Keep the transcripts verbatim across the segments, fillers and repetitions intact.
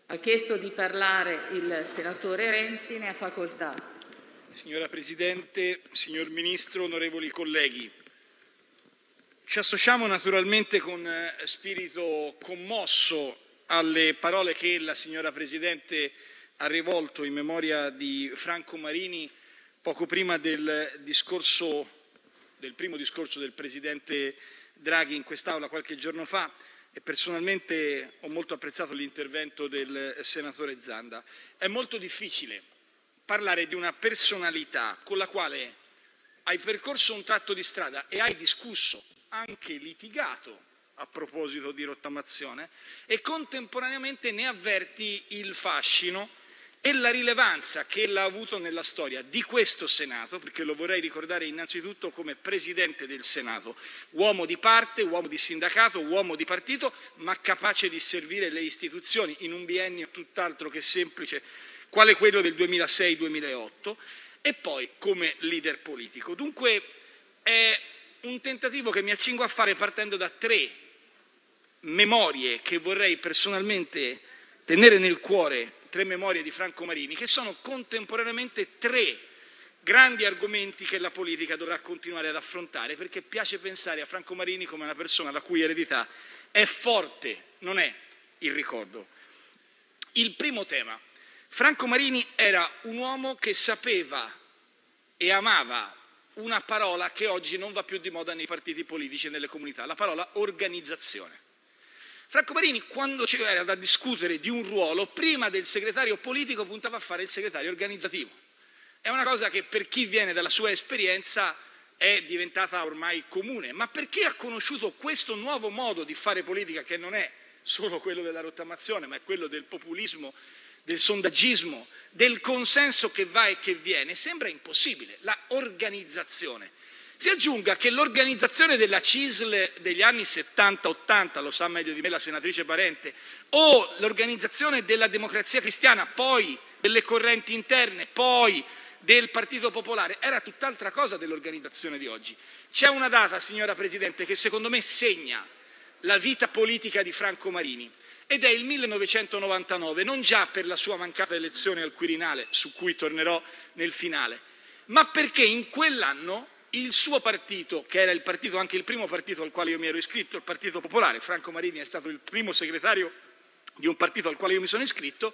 Ha chiesto di parlare il senatore Renzi, ne ha facoltà. Signora Presidente, signor Ministro, onorevoli colleghi, ci associamo naturalmente con spirito commosso alle parole che la signora Presidente ha rivolto in memoria di Franco Marini poco prima del discorso, del primo discorso del Presidente Draghi in quest'Aula qualche giorno fa, e personalmente ho molto apprezzato l'intervento del senatore Zanda. È molto difficile parlare di una personalità con la quale hai percorso un tratto di strada e hai discusso, anche litigato a proposito di rottamazione, e contemporaneamente ne avverti il fascino e la rilevanza che ella ha avuto nella storia di questo Senato, perché lo vorrei ricordare innanzitutto come Presidente del Senato, uomo di parte, uomo di sindacato, uomo di partito, ma capace di servire le istituzioni in un biennio tutt'altro che semplice, quale quello del duemilasei duemilaotto, e poi come leader politico. Dunque è un tentativo che mi accingo a fare partendo da tre memorie che vorrei personalmente tenere nel cuore, tre memorie di Franco Marini, che sono contemporaneamente tre grandi argomenti che la politica dovrà continuare ad affrontare, perché piace pensare a Franco Marini come una persona la cui eredità è forte, non è il ricordo. Il primo tema. Franco Marini era un uomo che sapeva e amava una parola che oggi non va più di moda nei partiti politici e nelle comunità, la parola organizzazione. Franco Marini, quando c'era da discutere di un ruolo, prima del segretario politico puntava a fare il segretario organizzativo. È una cosa che per chi viene dalla sua esperienza è diventata ormai comune, ma per chi ha conosciuto questo nuovo modo di fare politica, che non è solo quello della rottamazione, ma è quello del populismo, del sondaggismo, del consenso che va e che viene, sembra impossibile, la organizzazione. Si aggiunga che l'organizzazione della C I S L degli anni settanta ottanta, lo sa meglio di me la senatrice Parente, o l'organizzazione della Democrazia Cristiana, poi delle correnti interne, poi del Partito Popolare, era tutt'altra cosa dell'organizzazione di oggi. C'è una data, signora Presidente, che secondo me segna la vita politica di Franco Marini, ed è il millenovecentonovantanove, non già per la sua mancata elezione al Quirinale, su cui tornerò nel finale, ma perché in quell'anno il suo partito, che era il partito, anche il primo partito al quale io mi ero iscritto, il Partito Popolare, Franco Marini è stato il primo segretario di un partito al quale io mi sono iscritto,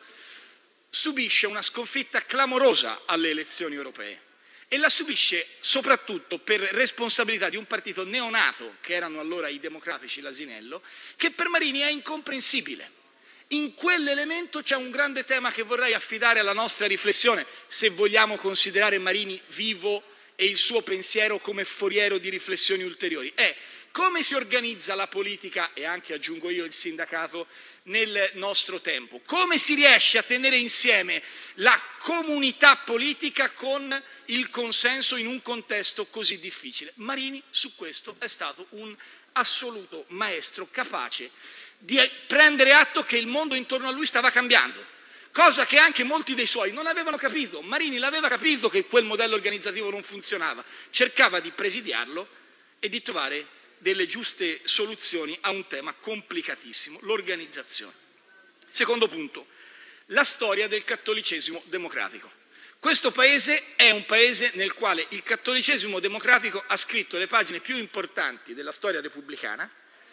subisce una sconfitta clamorosa alle elezioni europee. E la subisce soprattutto per responsabilità di un partito neonato, che erano allora i Democratici, l'Asinello, che per Marini è incomprensibile. In quell'elemento c'è un grande tema che vorrei affidare alla nostra riflessione, se vogliamo considerare Marini vivo e il suo pensiero come foriero di riflessioni ulteriori. È come si organizza la politica, e anche aggiungo io il sindacato, nel nostro tempo. Come si riesce a tenere insieme la comunità politica con il consenso in un contesto così difficile. Marini su questo è stato un assoluto maestro, capace di prendere atto che il mondo intorno a lui stava cambiando, cosa che anche molti dei suoi non avevano capito. Marini l'aveva capito che quel modello organizzativo non funzionava, cercava di presidiarlo e di trovare delle giuste soluzioni a un tema complicatissimo, l'organizzazione. Secondo punto, la storia del cattolicesimo democratico. Questo paese è un paese nel quale il cattolicesimo democratico ha scritto le pagine più importanti della storia repubblicana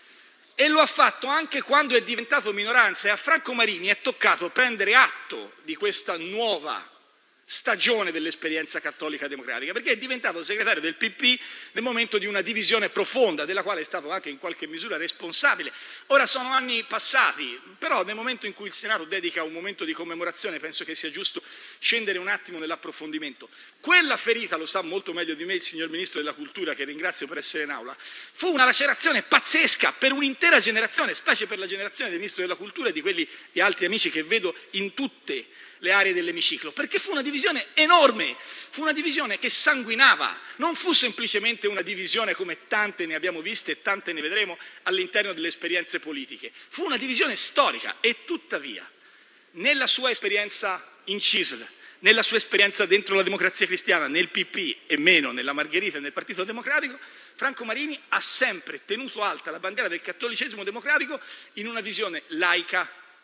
e lo ha fatto anche quando è diventato minoranza, e a Franco Marini è toccato prendere atto di questa nuova stagione dell'esperienza cattolica democratica, perché è diventato segretario del P P nel momento di una divisione profonda, della quale è stato anche in qualche misura responsabile. Ora sono anni passati, però nel momento in cui il Senato dedica un momento di commemorazione penso che sia giusto scendere un attimo nell'approfondimento. Quella ferita, lo sa molto meglio di me il signor Ministro della Cultura, che ringrazio per essere in aula, fu una lacerazione pazzesca per un'intera generazione, specie per la generazione del Ministro della Cultura e di quelli di altri amici che vedo in tutte le aree dell'emiciclo, perché fu una divisione enorme, fu una divisione che sanguinava, non fu semplicemente una divisione come tante ne abbiamo viste e tante ne vedremo all'interno delle esperienze politiche, fu una divisione storica. E tuttavia, nella sua esperienza in C I S L, nella sua esperienza dentro la Democrazia Cristiana, nel P P e meno nella Margherita e nel Partito Democratico, Franco Marini ha sempre tenuto alta la bandiera del cattolicesimo democratico in una visione laica,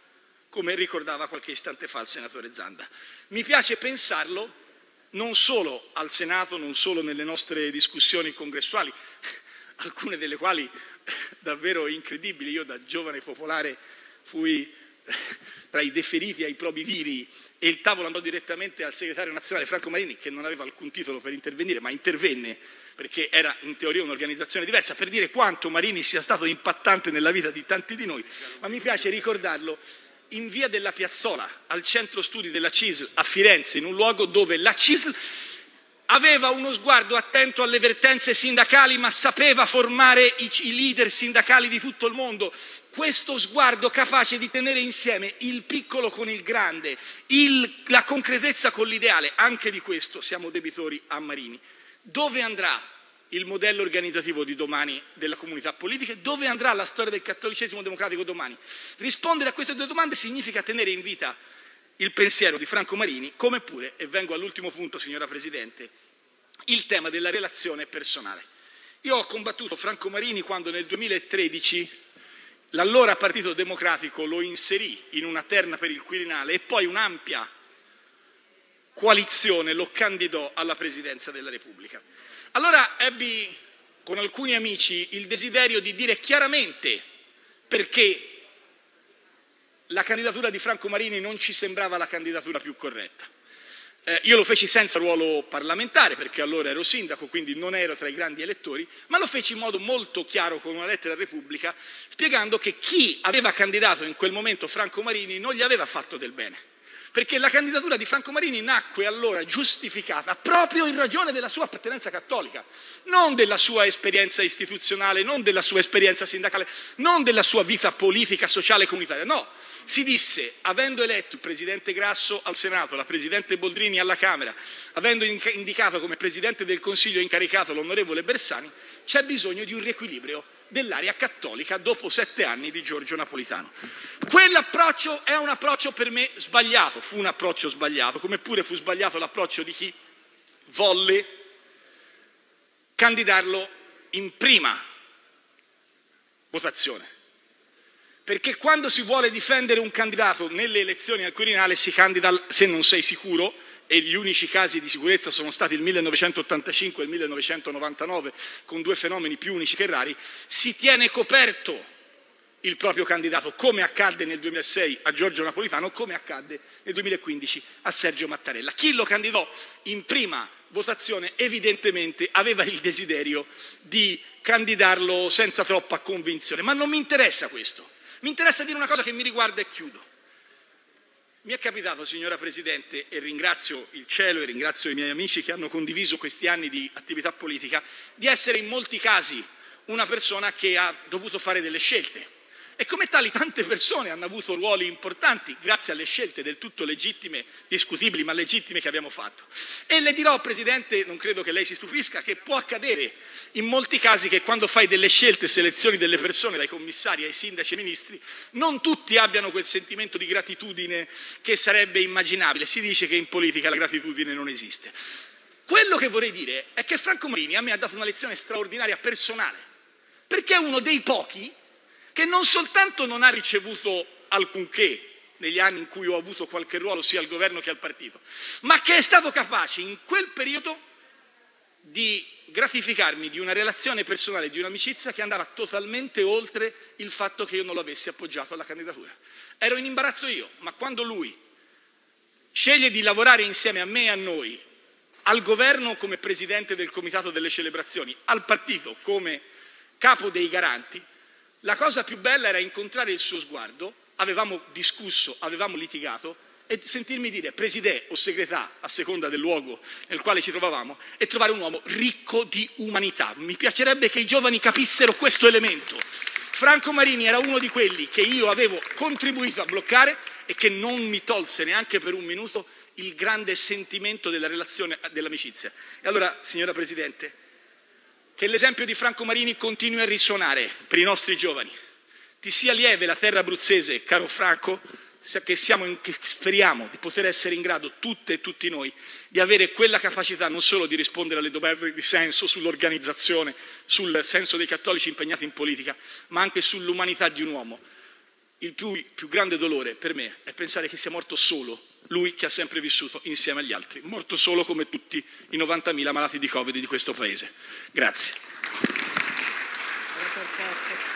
come ricordava qualche istante fa il senatore Zanda. Mi piace pensarlo non solo al Senato, non solo nelle nostre discussioni congressuali, alcune delle quali davvero incredibili. Io da giovane popolare fui tra i deferiti ai probi viri e il tavolo andò direttamente al segretario nazionale Franco Marini, che non aveva alcun titolo per intervenire, ma intervenne perché era in teoria un'organizzazione diversa, per dire quanto Marini sia stato impattante nella vita di tanti di noi. Ma mi piace ricordarlo in via della Piazzola, al centro studi della C I S L a Firenze, in un luogo dove la C I S L aveva uno sguardo attento alle vertenze sindacali, ma sapeva formare i, i leader sindacali di tutto il mondo. Questo sguardo capace di tenere insieme il piccolo con il grande, il, la concretezza con l'ideale, anche di questo siamo debitori a Marini. Dove andrà il modello organizzativo di domani della comunità politica? Dove andrà la storia del cattolicesimo democratico domani? Rispondere a queste due domande significa tenere in vita il pensiero di Franco Marini, come pure, e vengo all'ultimo punto, signora Presidente, il tema della relazione personale. Io ho combattuto Franco Marini quando nel duemilatredici l'allora Partito Democratico lo inserì in una terna per il Quirinale e poi un'ampia coalizione lo candidò alla Presidenza della Repubblica. Allora ebbi con alcuni amici il desiderio di dire chiaramente perché la candidatura di Franco Marini non ci sembrava la candidatura più corretta. Eh, io lo feci senza ruolo parlamentare, perché allora ero sindaco, quindi non ero tra i grandi elettori, ma lo feci in modo molto chiaro con una lettera a Repubblica, spiegando che chi aveva candidato in quel momento Franco Marini non gli aveva fatto del bene. Perché la candidatura di Franco Marini nacque allora giustificata proprio in ragione della sua appartenenza cattolica, non della sua esperienza istituzionale, non della sua esperienza sindacale, non della sua vita politica, sociale e comunitaria, no. Si disse, avendo eletto il Presidente Grasso al Senato, la Presidente Boldrini alla Camera, avendo indicato come Presidente del Consiglio incaricato l'onorevole Bersani, c'è bisogno di un riequilibrio dell'area cattolica dopo sette anni di Giorgio Napolitano. Quell'approccio è un approccio per me sbagliato, fu un approccio sbagliato, come pure fu sbagliato l'approccio di chi volle candidarlo in prima votazione. Perché quando si vuole difendere un candidato nelle elezioni al Quirinale si candida, se non sei sicuro, e gli unici casi di sicurezza sono stati il millenovecentottantacinque e il millenovecentonovantanove, con due fenomeni più unici che rari, si tiene coperto il proprio candidato, come accadde nel duemilasei a Giorgio Napolitano, come accadde nel duemilaquindici a Sergio Mattarella. Chi lo candidò in prima votazione evidentemente aveva il desiderio di candidarlo senza troppa convinzione, ma non mi interessa questo. Mi interessa dire una cosa che mi riguarda e chiudo. Mi è capitato, signora Presidente, e ringrazio il cielo e ringrazio i miei amici che hanno condiviso questi anni di attività politica, di essere in molti casi una persona che ha dovuto fare delle scelte. E come tali tante persone hanno avuto ruoli importanti grazie alle scelte del tutto legittime, discutibili ma legittime che abbiamo fatto. E le dirò, Presidente, non credo che lei si stupisca, che può accadere in molti casi che quando fai delle scelte, selezioni delle persone, dai commissari ai sindaci ai ministri, non tutti abbiano quel sentimento di gratitudine che sarebbe immaginabile. Si dice che in politica la gratitudine non esiste. Quello che vorrei dire è che Franco Marini a me ha dato una lezione straordinaria personale, perché è uno dei pochi che non soltanto non ha ricevuto alcunché negli anni in cui ho avuto qualche ruolo sia al governo che al partito, ma che è stato capace in quel periodo di gratificarmi di una relazione personale, di un'amicizia che andava totalmente oltre il fatto che io non lo avessi appoggiato alla candidatura. Ero in imbarazzo io, ma quando lui sceglie di lavorare insieme a me e a noi, al governo come presidente del comitato delle celebrazioni, al partito come capo dei garanti, la cosa più bella era incontrare il suo sguardo, avevamo discusso, avevamo litigato e sentirmi dire presidè o segretà, a seconda del luogo nel quale ci trovavamo, e trovare un uomo ricco di umanità. Mi piacerebbe che i giovani capissero questo elemento. Franco Marini era uno di quelli che io avevo contribuito a bloccare e che non mi tolse neanche per un minuto il grande sentimento della relazione, dell'amicizia. E allora, signora Presidente, che l'esempio di Franco Marini continui a risuonare per i nostri giovani. Ti sia lieve la terra abruzzese, caro Franco, che, siamo in, che speriamo di poter essere in grado, tutte e tutti noi, di avere quella capacità non solo di rispondere alle domande di senso sull'organizzazione, sul senso dei cattolici impegnati in politica, ma anche sull'umanità di un uomo. il più, più grande dolore per me è pensare che sia morto solo, lui che ha sempre vissuto insieme agli altri, morto solo come tutti i novantamila malati di Covid di questo Paese. Grazie.